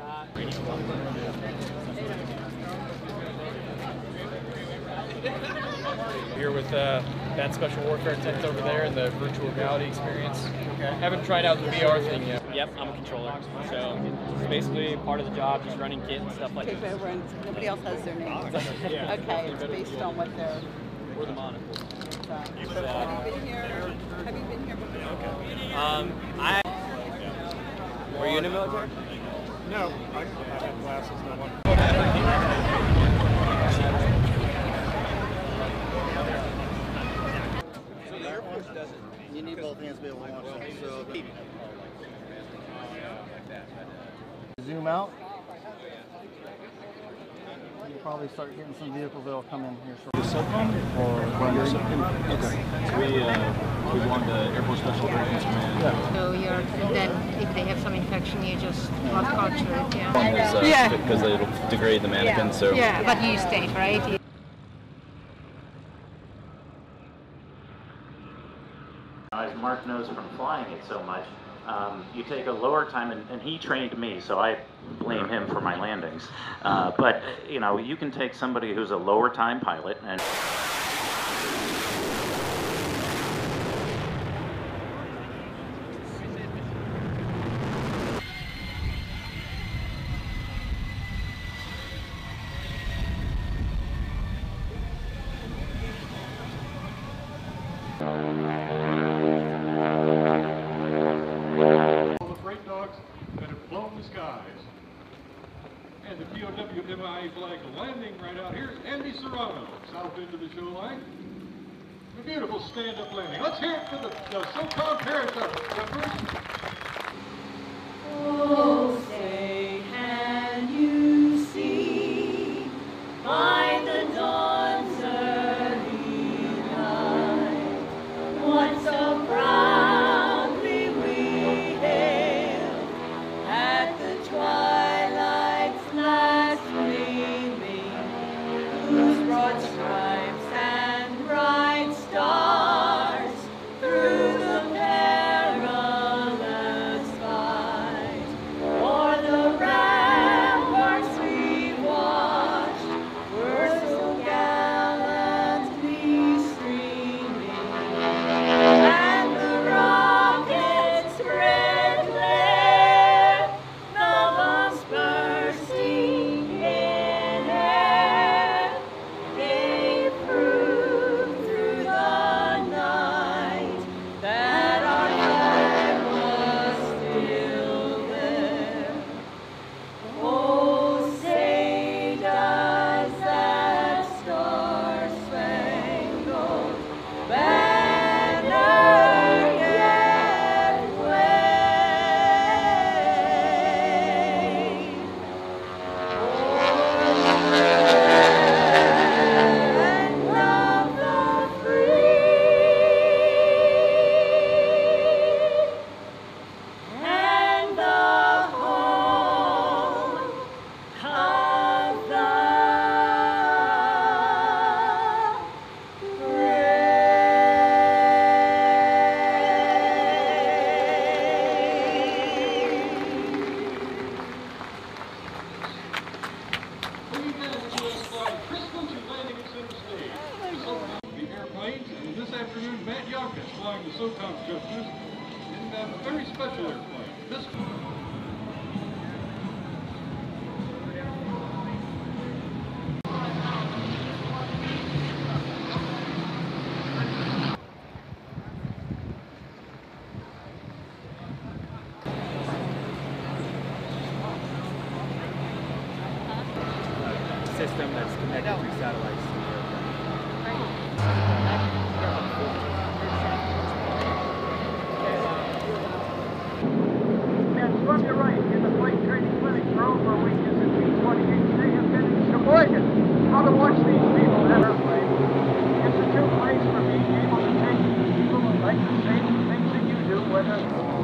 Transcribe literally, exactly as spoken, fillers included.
Here with uh, that special warfare tent over there and the virtual reality experience. Okay. Haven't tried out the V R thing yet. Yep, I'm a controller. So it's basically part of the job, just running kit and stuff like Take that. over and nobody else has their name. Yeah. Okay, it's based on what they're. We're the monocle. So, have you been here? Have you been here before? Okay. Um, I. Were you in the military? No, I, I had classes. Not one. You need both hands to be able to launch it. So zoom out. You'll probably start getting some vehicles that'll come in here shortly. The SOCOM or okay. Okay. We uh, we won the Airport Special Operations Command. Yeah. So you're, and then if they have some infection, you just hot culture it, yeah. Uh, Yeah. Because it'll degrade the mannequin. Yeah. So Yeah, but you stayed, right? As Mark knows from flying it so much, um, you take a lower time, and, and he trained me, so I blame him for my landings. Uh, but, you know, you can take somebody who's a lower time pilot and... And the P O W M I A flag landing right out here. Andy Serrano, south end of the show line. A beautiful stand-up landing. Let's hear it for the, the SOCOM parachute. The first. Oh, say, can you see by the dawn's early light what so proudly we hailed at the twilight's last gleaming, whose broad stripes and bright stars through the perilous fight o'er the ramparts we watched were so gallantly streaming, and the rockets' red glare, the bombs bursting in air, gave proof through the night that our flag was still there. Oh, say does that star-spangled banner yet wave? Land of the free and the home of the Please manage to fly Crystal to landing at center stage. The airplanes, and this afternoon, Matt Young is flying the SOCOM judges in a very special airplane. This System that's connected through satellites. And from your right, in the flight training clinic for over a week, is the T twenty-eight. They have been in Sheboygan. How to watch these people that airplane. It's a true place for being able to take people who like the same things that you do, whether